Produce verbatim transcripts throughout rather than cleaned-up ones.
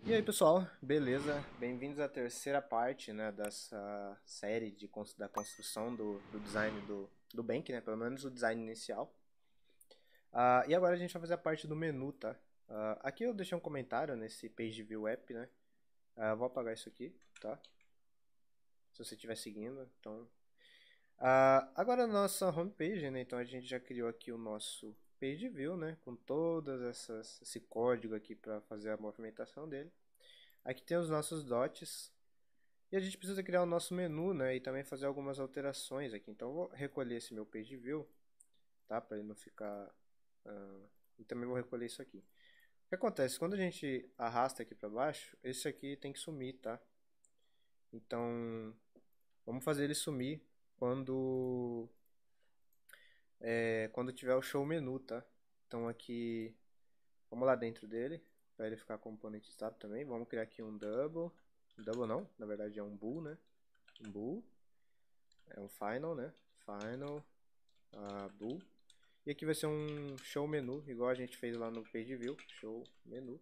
E aí pessoal, beleza? Bem-vindos à terceira parte, né, dessa série de, cons- da construção do, do design do, do Bank, né, pelo menos o design inicial. Ah, e agora a gente vai fazer a parte do menu, tá? Ah, aqui eu deixei um comentário nesse Page View App, né? Ah, vou apagar isso aqui, tá? Se você estiver seguindo, então... Ah, agora a nossa homepage, né? Então a gente já criou aqui o nosso Page View, né? Com todas essas esse código aqui para fazer a movimentação dele. Aqui tem os nossos dots. E a gente precisa criar o nosso menu, né? E também fazer algumas alterações aqui. Então eu vou recolher esse meu page view, tá? Para ele não ficar... Uh, e também vou recolher isso aqui. O que acontece? Quando a gente arrasta aqui para baixo, esse aqui tem que sumir, tá? Então vamos fazer ele sumir quando, é, quando tiver o show menu, tá? Então aqui, vamos lá dentro dele, para ele ficar componente estado também. Vamos criar aqui um double. Double não, na verdade é um bool, né? Um bool. É um final, né? Final, uh, bool. E aqui vai ser um show menu, igual a gente fez lá no page view. Show menu.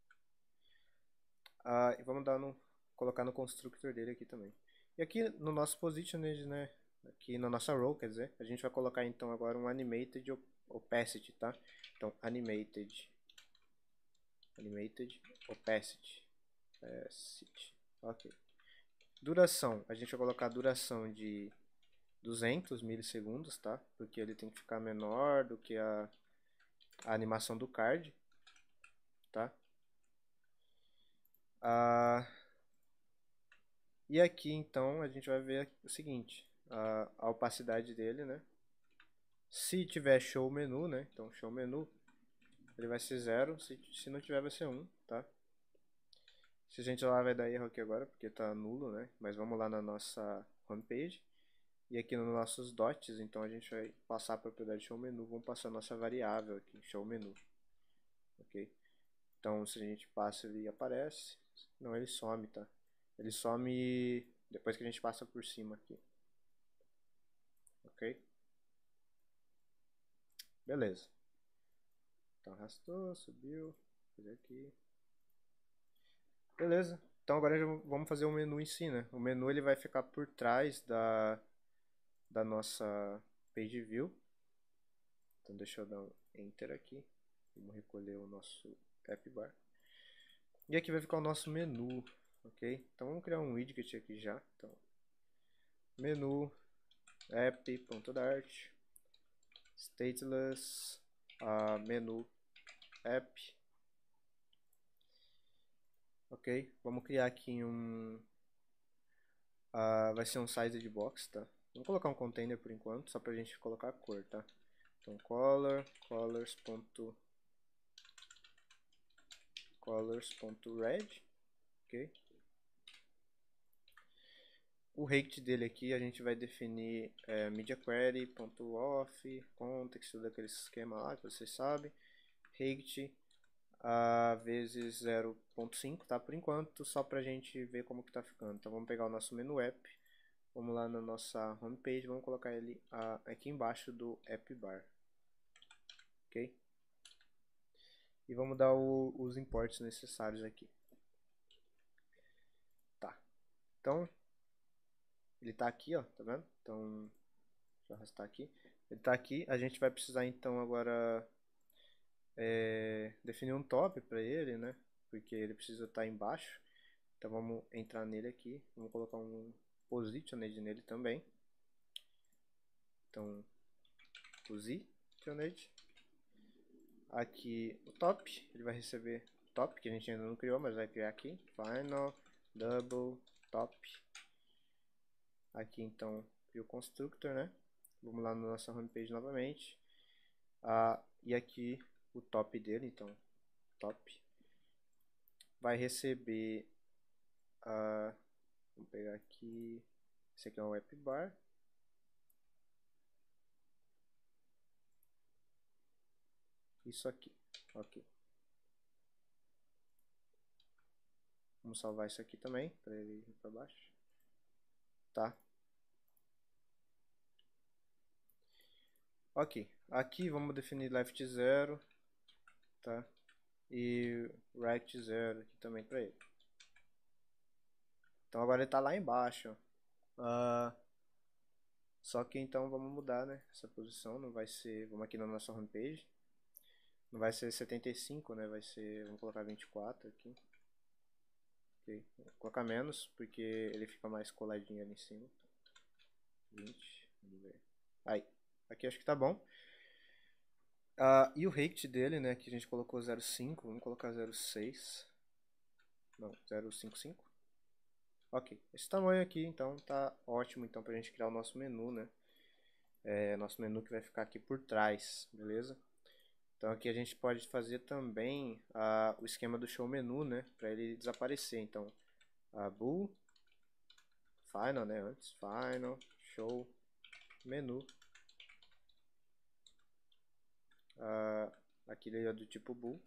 Uh, e vamos dar no, colocar no constructor dele aqui também. E aqui no nosso positioned, né? Aqui na nossa row, quer dizer, a gente vai colocar então agora um animated opacity, tá? Então animated, animated opacity, opacity. Ok. Duração, a gente vai colocar a duração de duzentos milissegundos, tá? Porque ele tem que ficar menor do que a, a animação do card, tá? Ah, e aqui então a gente vai ver o seguinte, a, a opacidade dele, né? Se tiver show menu, né? Então show menu, ele vai ser zero, se, se não tiver vai ser um, tá? Se a gente lá vai dar erro aqui agora, porque tá nulo, né? Mas vamos lá na nossa homepage. E aqui nos nossos dots, então a gente vai passar a propriedade show menu, vamos passar a nossa variável aqui, show menu, ok? Então se a gente passa ele aparece, não ele some, tá? Ele some depois que a gente passa por cima aqui, ok? Beleza. Então arrastou, subiu, fazer aqui. Beleza. Então agora já vamos fazer o menu em si, né? O menu ele vai ficar por trás da, da nossa page view. Então deixa eu dar um enter aqui. Vamos recolher o nosso app bar. E aqui vai ficar o nosso menu, ok? Então vamos criar um widget aqui já. Então, menu app.dart stateless uh, menu app, ok? Vamos criar aqui um, uh, vai ser um size de box, tá? Vamos colocar um container por enquanto, só pra gente colocar a cor, tá? Então color, colors. colors.red, ok? O rate dele aqui a gente vai definir é, mediaQuery.off, context, tudo aquele esquema lá que vocês sabem. Rate a vezes zero ponto cinco, tá? Por enquanto, só pra gente ver como que tá ficando. Então vamos pegar o nosso menu app, vamos lá na nossa homepage, vamos colocar ele uh, aqui embaixo do app bar, ok? E vamos dar o, os imports necessários aqui. Tá, então ele tá aqui, ó, tá vendo? Então, deixa eu arrastar aqui. Ele tá aqui, a gente vai precisar então agora é, definir um top para ele, né? Porque ele precisa estar embaixo. Então vamos entrar nele aqui, vamos colocar um positioned nele também. Então, positioned. Aqui o top, ele vai receber top, que a gente ainda não criou, mas vai criar aqui. Final, double, top. Aqui então, cria o constructor, né? Vamos lá na nossa homepage novamente. Ah, e aqui o top dele, então, top. Vai receber a... Vamos pegar aqui. Esse aqui é um app bar. Isso aqui. Ok. Vamos salvar isso aqui também, para ele ir para baixo. Tá. Ok. Aqui vamos definir left zero. Tá. e rect zero aqui também para ele. Então agora ele está lá embaixo. Uh, só que então vamos mudar, né, essa posição. Não vai ser, vamos aqui na nossa homepage. Não vai ser setenta e cinco, né, vai ser, vamos colocar vinte e quatro aqui. Ok, vou colocar menos porque ele fica mais coladinho ali em cima. vinte, vamos ver. Aí, aqui acho que tá bom. Uh, e o height dele, né, que a gente colocou zero vírgula cinco, vamos colocar zero vírgula seis. Não, zero vírgula cinquenta e cinco. Ok, esse tamanho aqui então tá ótimo então pra gente criar o nosso menu, né? É, nosso menu que vai ficar aqui por trás, beleza? Então aqui a gente pode fazer também uh, o esquema do show menu, né? Pra ele desaparecer. Então, uh, bool, final, né? Antes, final, show, menu. Uh, aqui ele é do tipo bool.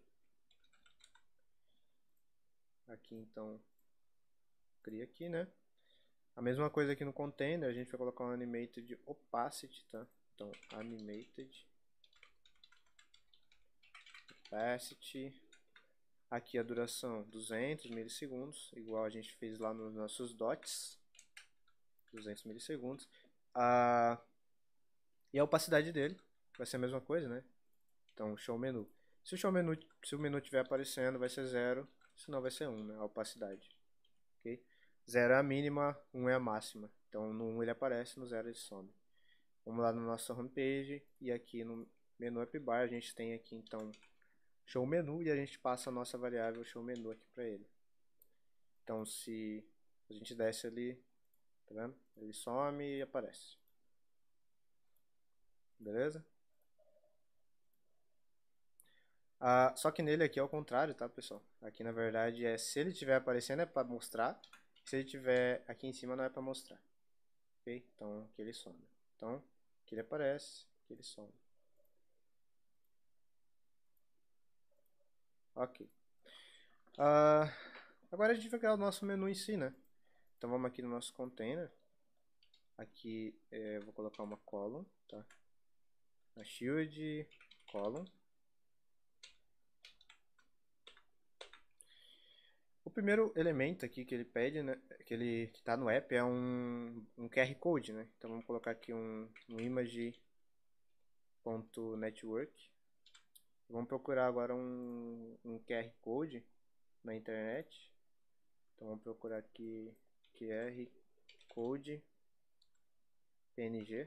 Aqui então, cria aqui, né? A mesma coisa aqui no container, a gente vai colocar um animated opacity, tá? Então, animated opacity. Aqui a duração duzentos milissegundos, igual a gente fez lá nos nossos dots. duzentos milissegundos. Ah, e a opacidade dele vai ser a mesma coisa, né? Então, show menu. Se o show menu, se o menu estiver aparecendo, vai ser zero, senão vai ser um, né? A opacidade. Ok? zero é a mínima, um é a máxima. Então, no um ele aparece, no zero ele some. Vamos lá na nossa homepage e aqui no menu app bar a gente tem aqui então show menu e a gente passa a nossa variável show menu aqui para ele. Então, se a gente desce ali, tá vendo? Ele some e aparece. Beleza? Ah, só que nele aqui é o contrário, tá, pessoal? Aqui na verdade é se ele estiver aparecendo é para mostrar, se ele estiver aqui em cima não é para mostrar. Ok? Então aqui ele some. Então aqui ele aparece, aqui ele some. Ok. Ah, agora a gente vai criar o nosso menu em si, né? Então vamos aqui no nosso container. Aqui é, eu vou colocar uma column, tá? A shield column. O primeiro elemento aqui que ele pede, né, que ele que tá no app é um, um Q R Code, né? Então vamos colocar aqui um, um image.network. Vamos procurar agora um, um Q R Code na internet. Então vamos procurar aqui Q R Code P N G.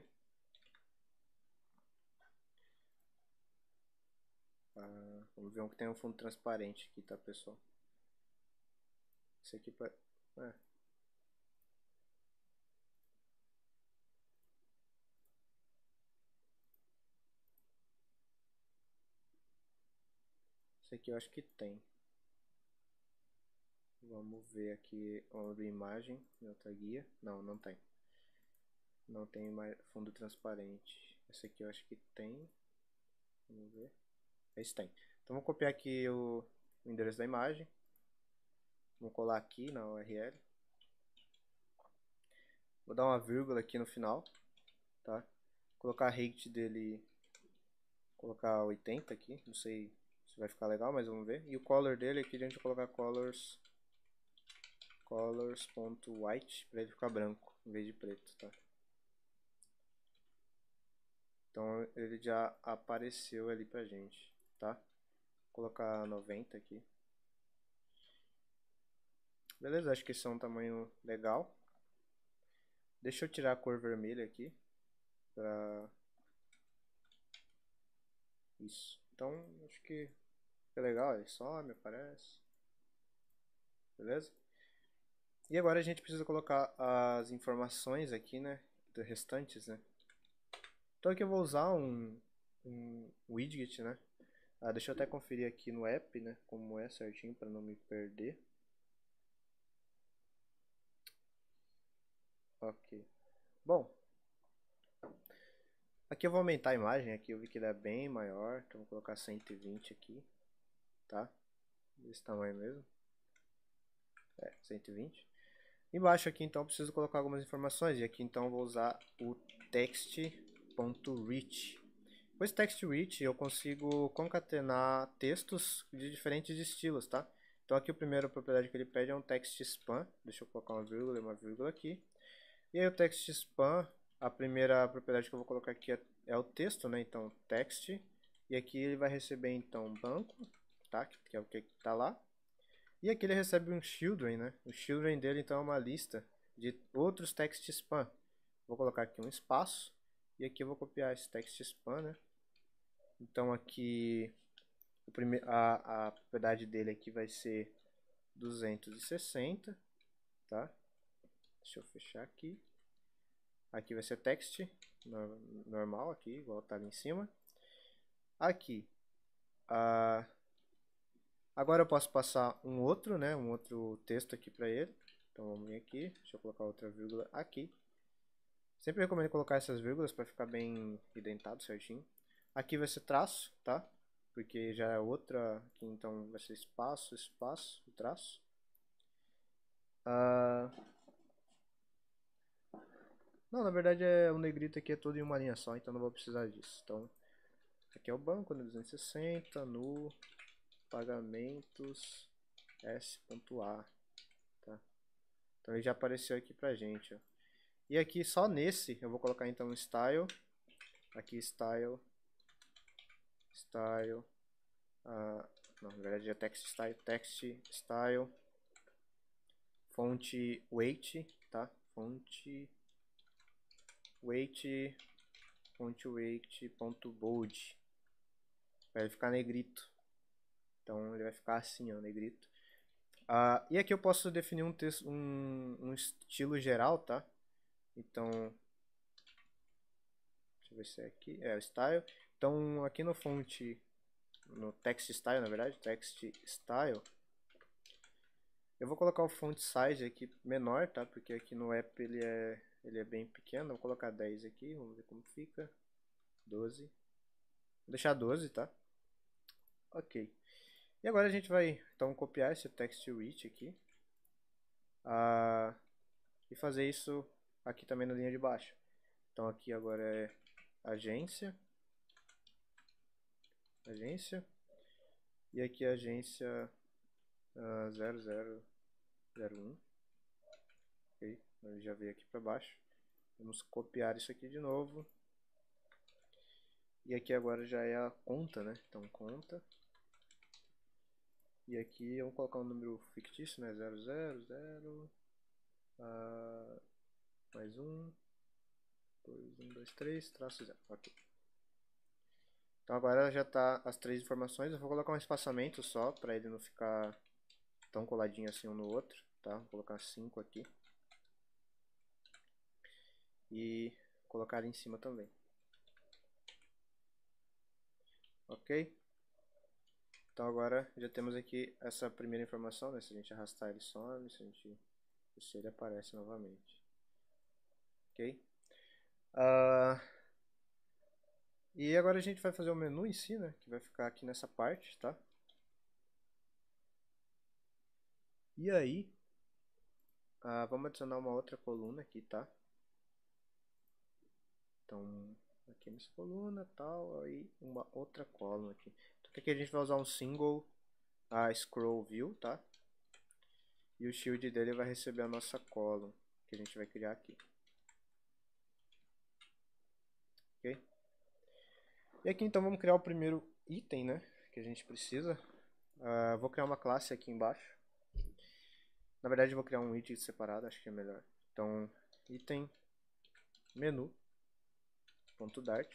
Ah, vamos ver um que tem um fundo transparente aqui, tá, pessoal? Esse aqui para é. Esse aqui eu acho que tem. Vamos ver aqui outra imagem em outra guia. Não, não tem. Não tem mais fundo transparente. Esse aqui eu acho que tem. Vamos ver. Esse tem. Então vou copiar aqui o, o endereço da imagem. Vou colar aqui na U R L. Vou dar uma vírgula aqui no final, tá? Colocar a height dele, colocar oitenta aqui. Não sei se vai ficar legal, mas vamos ver. E o color dele aqui a gente vai colocar colors colors.white para ele ficar branco em vez de preto, tá? Então ele já apareceu ali pra gente, tá? Vou colocar noventa aqui. Beleza, acho que esse é um tamanho legal. Deixa eu tirar a cor vermelha aqui. Pra... Isso. Então, acho que é legal. Ele some, aparece. Beleza? E agora a gente precisa colocar as informações aqui, né? Das restantes, né? Então aqui eu vou usar um, um widget, né? Ah, deixa eu até conferir aqui no app, né? Como é certinho para não me perder. Ok. Bom, aqui eu vou aumentar a imagem. Aqui eu vi que ele é bem maior. Então vou colocar cento e vinte aqui, tá? Desse tamanho mesmo. É, cento e vinte. Embaixo aqui então eu preciso colocar algumas informações. E aqui então eu vou usar o text.rich. Com esse text rich eu consigo concatenar textos de diferentes estilos, tá? Então aqui a primeira propriedade que ele pede é um text span. Deixa eu colocar uma vírgula e uma vírgula aqui. E aí o text span, a primeira propriedade que eu vou colocar aqui é, é o texto, né? Então text. E aqui ele vai receber então banco, tá? Que é o que está lá. E aqui ele recebe um children, né? O children dele então é uma lista de outros text span. Vou colocar aqui um espaço. E aqui eu vou copiar esse text span, né? Então aqui o prime a, a propriedade dele aqui vai ser duzentos e sessenta, tá? Deixa eu fechar aqui. Aqui vai ser text normal aqui, igual tá ali em cima. Aqui, a... agora eu posso passar um outro, né? Um outro texto aqui para ele. Então vamos vir aqui, deixa eu colocar outra vírgula aqui. Sempre recomendo colocar essas vírgulas para ficar bem indentado certinho. Aqui vai ser traço, tá? Porque já é outra, aqui então vai ser espaço, espaço, traço. Uh... Não, na verdade é o negrito aqui é todo em uma linha só, então não vou precisar disso. Então, aqui é o banco, né, duzentos e sessenta, no pagamentos S.A, tá? Então ele já apareceu aqui pra gente, ó. E aqui só nesse eu vou colocar então um style, aqui style, style, uh, não, na verdade é text style, text style, fonte weight, tá? Fonte weight, fonte weight ponto bold, vai ficar negrito. Então ele vai ficar assim, ó, negrito. Uh, e aqui eu posso definir um, texto, um, um estilo geral, tá? Então, deixa eu ver se é aqui, é o style. Então aqui no fonte, no text style, na verdade, text style, eu vou colocar o font size aqui menor, tá? Porque aqui no app ele é, ele é bem pequeno. Vou colocar dez aqui, vamos ver como fica. doze. Vou deixar doze, tá? Ok. E agora a gente vai então copiar esse text rich aqui. Uh, e fazer isso aqui também na linha de baixo. Então aqui agora é agência. Agência. E aqui é agência uh, zero zero zero um. Ok, ele já veio aqui para baixo. Vamos copiar isso aqui de novo. E aqui agora já é a conta, né? Então conta. E aqui vamos colocar um número fictício, né? zero zero zero. Uh, mais um. dois, um, dois, três, traço zero. Ok. Então agora já está as três informações. Eu vou colocar um espaçamento só para ele não ficar tão coladinho assim um no outro, tá? Vou colocar cinco aqui. E colocar ali em cima também. Ok? Então agora já temos aqui essa primeira informação, né? Se a gente arrastar ele some, se a gente... se ele aparece novamente. Ok? Uh... E agora a gente vai fazer o menu em si, né? Que vai ficar aqui nessa parte, tá? E aí, uh, vamos adicionar uma outra coluna aqui, tá? Então, aqui nessa coluna, tal, aí uma outra coluna aqui. Então aqui a gente vai usar um single uh, scroll view, tá? E o shield dele vai receber a nossa column que a gente vai criar aqui. Ok? E aqui então vamos criar o primeiro item, né? Que a gente precisa. Uh, vou criar uma classe aqui embaixo. Na verdade eu vou criar um widget separado, acho que é melhor. Então, item menu ponto dart.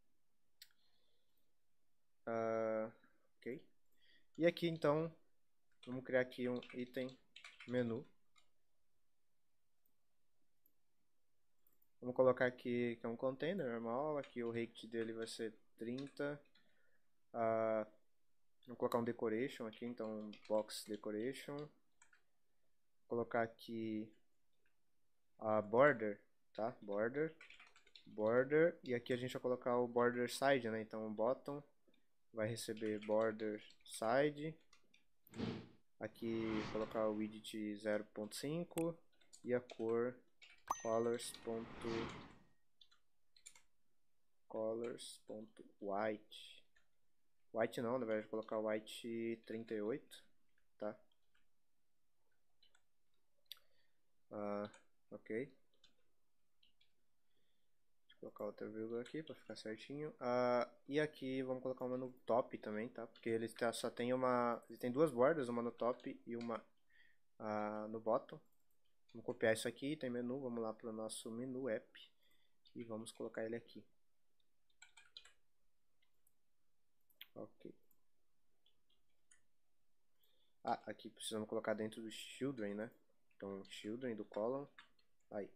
Uh, ok. E aqui então vamos criar aqui um item menu. Vamos colocar aqui que é um container normal. Aqui o rate dele vai ser trinta. Uh, vamos colocar um decoration aqui, então box decoration. Vou colocar aqui a border, tá? Border, border. E aqui a gente vai colocar o border side, né? Então o bottom vai receber border side. Aqui colocar o widget zero ponto cinco e a cor colors. colors.white. White não, na verdade vou colocar white trinta e oito, tá? Uh, ok. Deixa eu colocar outra vírgula aqui para ficar certinho. Uh, e aqui vamos colocar uma no top também, tá? Porque ele tá, só tem uma, ele tem duas bordas, uma no top e uma uh, no bottom. Vamos copiar isso aqui, tem menu, vamos lá para o nosso menu app e vamos colocar ele aqui. Ok. Ah, aqui precisamos colocar dentro do children, né? Então, children do column. Aí.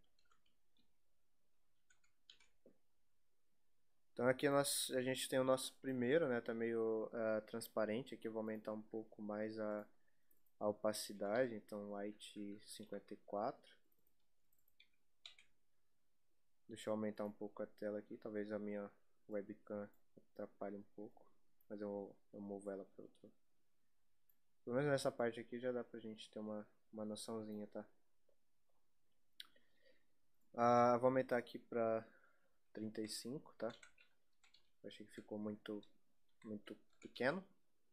Então aqui nós, a gente tem o nosso primeiro, né? Tá meio uh, transparente. Aqui eu vou aumentar um pouco mais a, a opacidade. Então, white cinquenta e quatro. Deixa eu aumentar um pouco a tela aqui. Talvez a minha webcam atrapalhe um pouco. Mas eu, eu movo ela para outro. Pelo menos nessa parte aqui já dá pra gente ter uma, uma noçãozinha, tá? Ah, vou aumentar aqui pra trinta e cinco, tá? Eu achei que ficou muito, muito pequeno.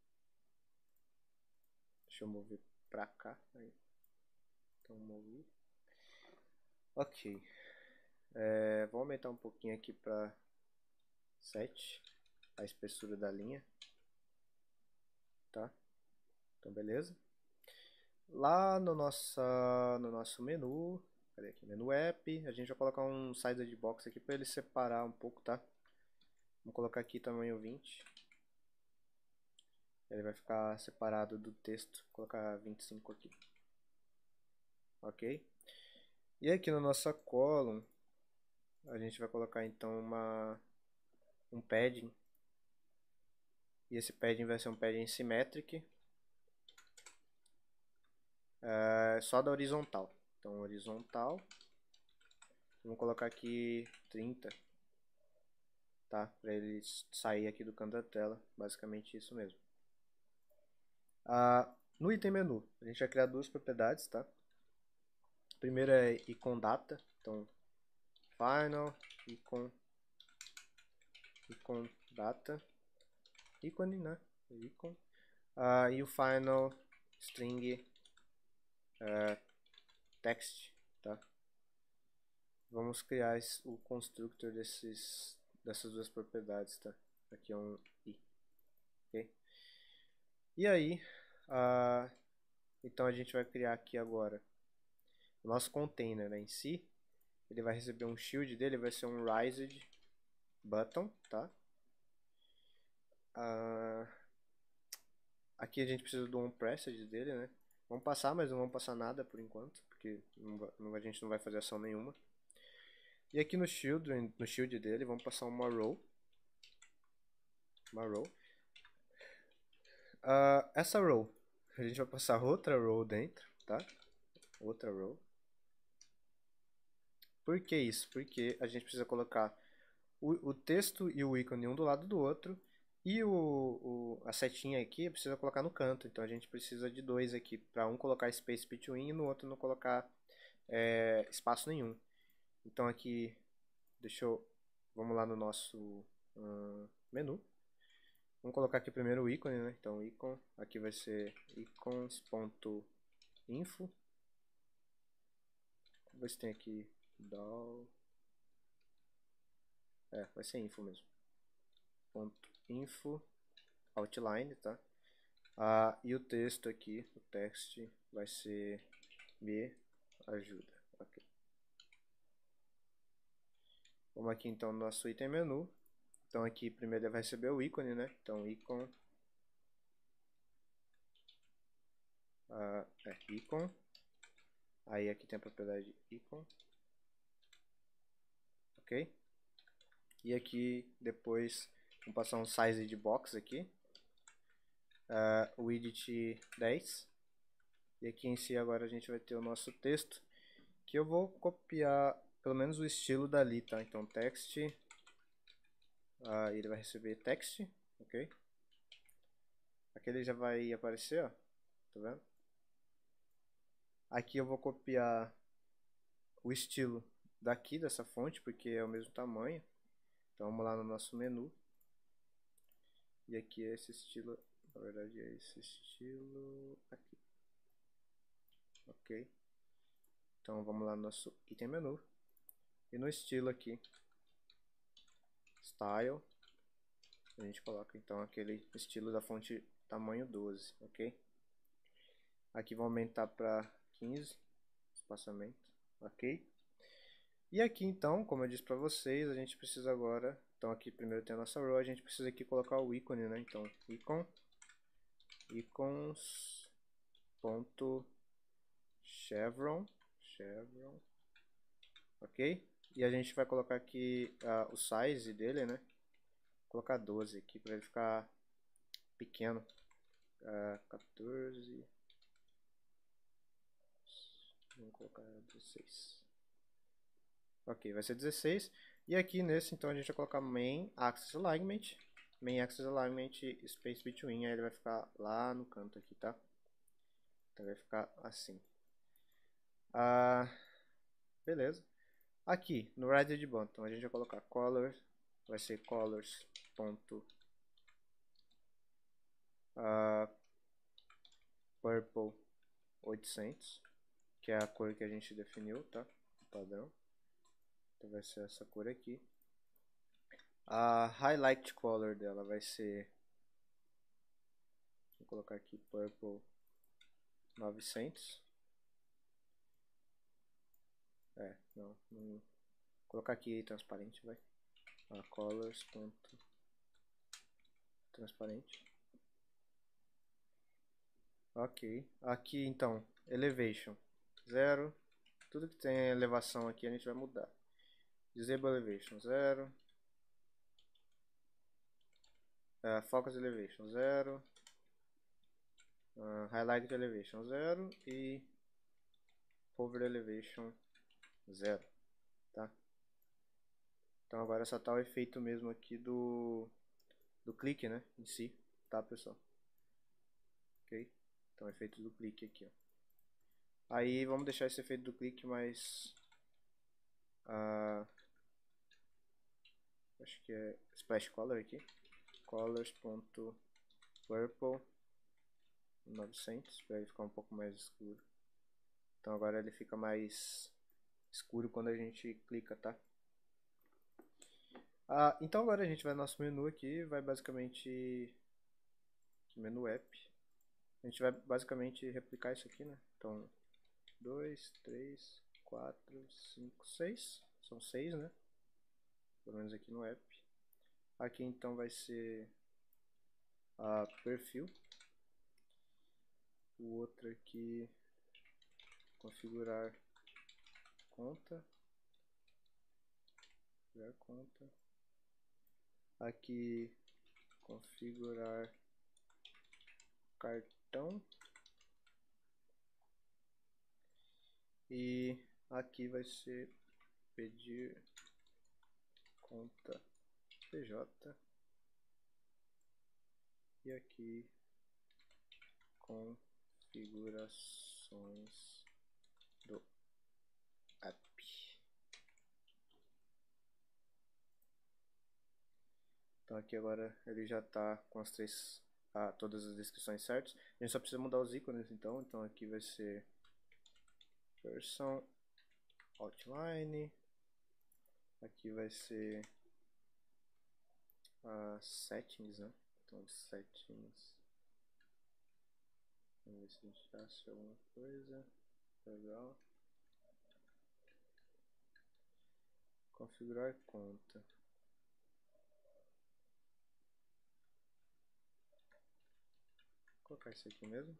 Deixa eu mover pra cá. Aí. Então, movi. Ok. É, vou aumentar um pouquinho aqui pra sete. A espessura da linha. Tá? Então, beleza. Lá no, nossa, no nosso menu, cadê aqui? Menu app, a gente vai colocar um size de box aqui para ele separar um pouco, tá? Vamos colocar aqui tamanho vinte. Ele vai ficar separado do texto. Vou colocar vinte e cinco aqui. Ok? E aqui na nossa column, a gente vai colocar então uma, um padding. E esse padding vai ser um padding symmetric. É, só da horizontal. Então, horizontal. Vamos colocar aqui trinta. Tá? Para ele sair aqui do canto da tela. Basicamente isso mesmo. Ah, no item menu, a gente vai criar duas propriedades, tá? A primeira é icon data. Então, final, icon, icon data. Ícone, né? Icon. Ah, e o final string uh, text, tá? Vamos criar esse, o constructor desses, dessas duas propriedades, tá? Aqui é um i, ok? E aí, uh, então a gente vai criar aqui agora o nosso container, né, em si. Ele vai receber um shield dele, vai ser um raised button, tá? Uh, aqui a gente precisa do onPressed dele, né? Vamos passar, mas não vamos passar nada por enquanto, porque não, não, a gente não vai fazer ação nenhuma. E aqui no children, no shield dele, vamos passar uma row. Uma row. Uh, essa row, a gente vai passar outra row dentro, tá? Outra row. Por que isso? Porque a gente precisa colocar o, o texto e o ícone um do lado do outro. E o, o, a setinha aqui precisa colocar no canto. Então a gente precisa de dois aqui. Para um colocar space between e no outro não colocar é, espaço nenhum. Então aqui, deixa eu... Vamos lá no nosso uh, menu. Vamos colocar aqui primeiro o ícone, né? Então, icon, aqui vai ser icons.info. Vamos ver se tem aqui doll. É, vai ser info mesmo. Ponto info, outline, tá? Ah, e o texto aqui, o text, vai ser me ajuda. Ok. Vamos aqui então no nosso item menu. Então aqui primeiro ele vai receber o ícone, né? Então, icon. Uh, é, icon. Aí aqui tem a propriedade icon. Ok? E aqui depois vamos passar um size de box aqui. Uh, width dez. E aqui em si agora a gente vai ter o nosso texto. Que eu vou copiar pelo menos o estilo dali, tá? Então text. Uh, ele vai receber text. Ok? Aqui ele já vai aparecer, ó. Tá vendo? Aqui eu vou copiar o estilo daqui dessa fonte, porque é o mesmo tamanho. Então vamos lá no nosso menu. E aqui é esse estilo, na verdade é esse estilo aqui. Ok. Então vamos lá no nosso item menu. E no estilo aqui, Style, a gente coloca então aquele estilo da fonte tamanho doze, ok? Aqui vou aumentar para quinze, espaçamento, ok? E aqui então, como eu disse para vocês, a gente precisa agora, então aqui primeiro tem a nossa row, a gente precisa aqui colocar o ícone, né? Então, icon, icons, ponto, chevron, chevron, ok? E a gente vai colocar aqui uh, o size dele, né? Vou colocar doze aqui para ele ficar pequeno. Uh, quatorze. Vamos colocar dezesseis. Ok, vai ser dezesseis. E aqui nesse, então, a gente vai colocar main axis alignment. Main axis alignment space between. Aí ele vai ficar lá no canto aqui, tá? Então vai ficar assim. Uh, beleza. Aqui, no Radiant Button, a gente vai colocar color. Vai ser colors. Ponto, uh, purple oitocentos, que é a cor que a gente definiu, tá? O padrão. Então vai ser essa cor aqui. A highlight color dela vai ser, vou colocar aqui purple novecentos. É, não, não vou colocar aqui transparente, vai. A colors ponto transparente. Ok. Aqui então, elevation zero. Tudo que tem elevação aqui a gente vai mudar. Disable elevation zero. Uh, focus elevation zero. Uh, highlight elevation zero e over elevation zero, tá? Então agora só tá o efeito mesmo aqui do do clique, né, em si, tá, pessoal? Ok? Então efeito do clique aqui, ó. Aí vamos deixar esse efeito do clique mais uh, acho que é splash color aqui, colors.purple novecentos, para ele ficar um pouco mais escuro. Então agora ele fica mais escuro quando a gente clica, tá? Ah, então agora a gente vai no nosso menu aqui, vai basicamente menu app. A gente vai basicamente replicar isso aqui, né? Então, dois, três, quatro, cinco, seis. São seis, né? Pelo menos aqui no app. Aqui então vai ser a perfil. O outro aqui, configurar conta. Configurar conta. Aqui, configurar cartão. E aqui vai ser pedir conta P J. E aqui configurações do app. Então aqui agora ele já está com as três, ah, todas as descrições certas. A gente só precisa mudar os ícones então. Então aqui vai ser person outline. Aqui vai ser uh, settings, né? Então settings. Vamos ver se a gente acha alguma coisa. Legal. Configurar conta. Vou colocar isso aqui mesmo.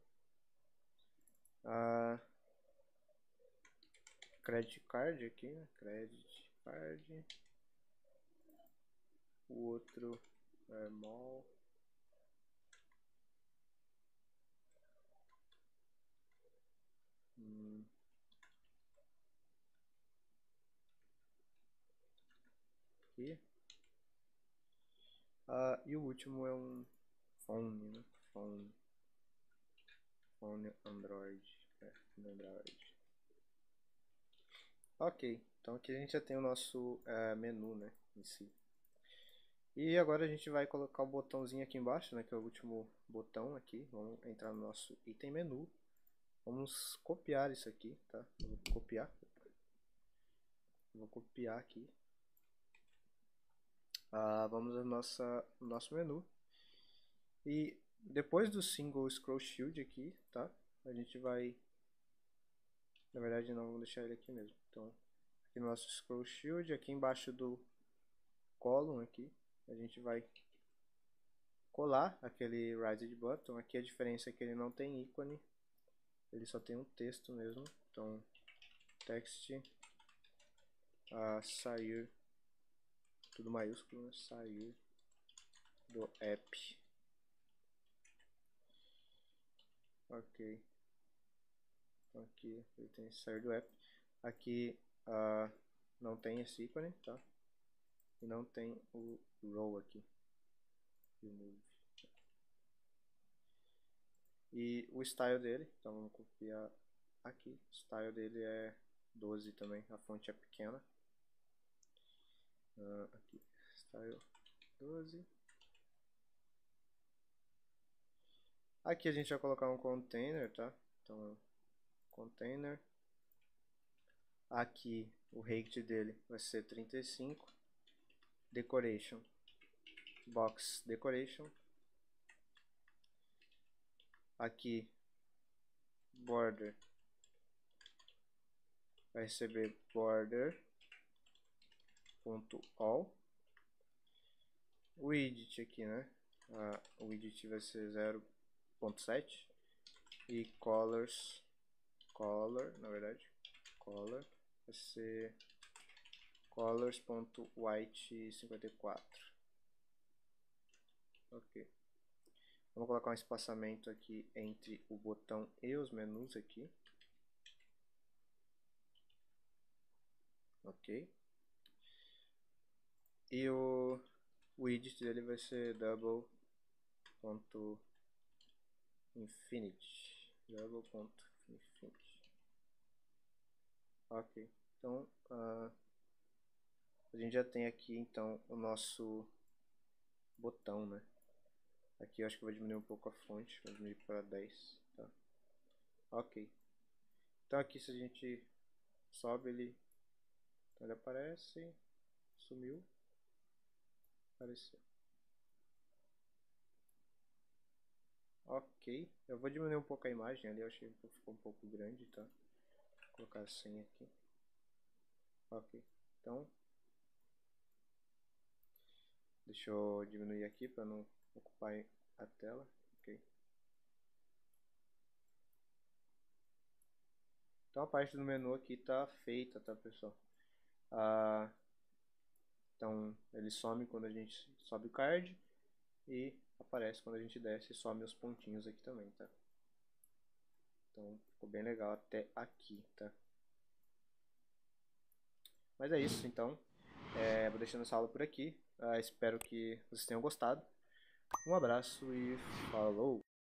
Uh, credit card aqui, né? Credit card. O outro é mall. Hum. Aqui. Uh, e o último é um phone, né? Phone. Phone Android. É, Android. Ok, então aqui a gente já tem o nosso uh, menu, né, em si. E agora a gente vai colocar o botãozinho aqui embaixo, né, que é o último botão aqui. Vamos entrar no nosso item menu. Vamos copiar isso aqui, tá? Eu vou copiar. Vou copiar aqui. Ah, vamos ao nossa, nosso menu. E depois do single scroll shield aqui, tá? A gente vai... Na verdade não, vamos deixar ele aqui mesmo. Então, aqui no nosso scroll shield, aqui embaixo do column aqui, a gente vai colar aquele raised button. Aqui a diferença é que ele não tem ícone, ele só tem um texto mesmo. Então, text a sair, tudo maiúsculo, né? Sair do app. Ok. Então aqui ele tem sair do app. Aqui uh, não tem esse ícone, tá? E não tem o row aqui. Remove. E o style dele, então vamos copiar aqui. O style dele é doze também, a fonte é pequena. Uh, aqui, style doze. Aqui a gente vai colocar um container, tá? Então, container. Aqui o height dele vai ser trinta e cinco. Decoration, box decoration. Aqui border vai receber border ponto all. O widget aqui, né? Ah, o widget vai ser zero ponto sete. E colors, color, na verdade, color vai ser colors.white cinquenta e quatro. Ok. Vamos colocar um espaçamento aqui entre o botão e os menus aqui. Ok. E o widget dele vai ser double.infinity. Double.infinity. Ok. Então, uh, a gente já tem aqui então o nosso botão, né? Aqui eu acho que eu vou diminuir um pouco a fonte, vou diminuir para dez, tá? Ok. Então aqui se a gente sobe ele, então ele aparece, sumiu, apareceu. Ok, eu vou diminuir um pouco a imagem ali, eu achei que ficou um pouco grande, tá? Vou colocar assim aqui. Ok, então deixa eu diminuir aqui para não ocupar a tela. Ok. Então a parte do menu aqui tá feita, tá, pessoal? Ah, então ele some quando a gente sobe o card e aparece quando a gente desce e some os pontinhos aqui também, tá? Então ficou bem legal até aqui, tá? Mas é isso, então. É, vou deixando essa aula por aqui. Ah, espero que vocês tenham gostado. Um abraço e falou!